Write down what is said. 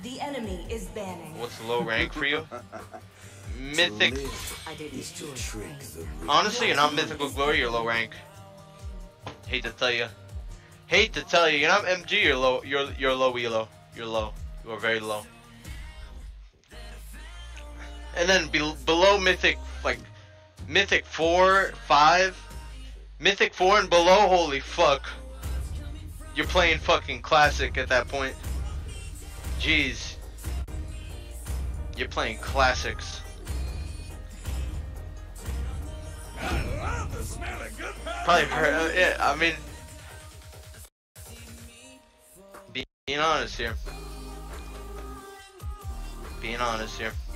The enemy is banning. What's low rank for you? Mythic. I didn't trick. Honestly, you're not mythical glory. You're low rank. Hate to tell you. Hate to tell you. You're not MG. You're low. You're low elo. You're low. You are very low. And then below mythic, like mythic 4, 5, mythic 4 and below. Holy fuck. You're playing fucking classic at that point. Jeez. You're playing classics. Probably, yeah, I mean, being honest here. Being honest here.